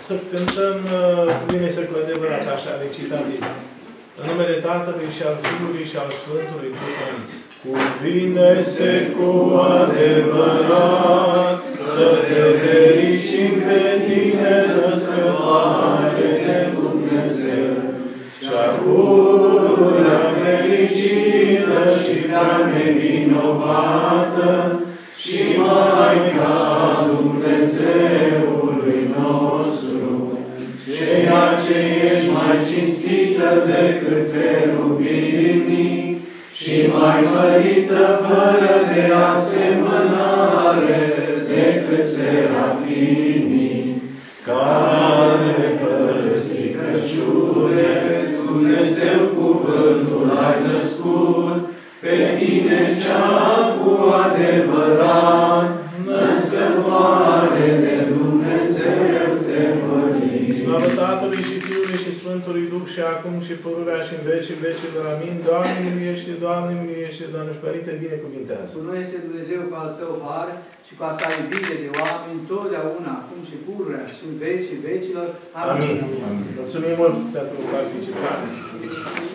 să cântăm cuvine-se cu adevărat, așa, recitativ. În numele Tatălui și al Fiului și al Sfântului Duh. Cuvine-se cu adevărat, să te fericim pe tine, născătoare de Dumnezeu, și-a pururea fericită și prea nevinovată, și Maica Dumnezeului nostru, ceea ce ești mai cinstită decât cherubinii și mai mărită fără de asemănare decât serafinii, care fără stricăciune Dumnezeu cuvântul ai născut, pe tine cea cu adevărat, născătoare de Dumnezeu te mărim. Slavă Tatălui și Fiului și Sfântului Duh și acum și pururea și în vecii vecilor. Amin. Doamne miluiește, Doamne miluiește, Doamne și Părinte, binecuvintează. Cu noi este Dumnezeu cu al Său har și cu a Sa iubire de oameni, totdeauna, acum și pururea și în vecii vecilor. Amin. Amin. Mulțumim mult pentru participare.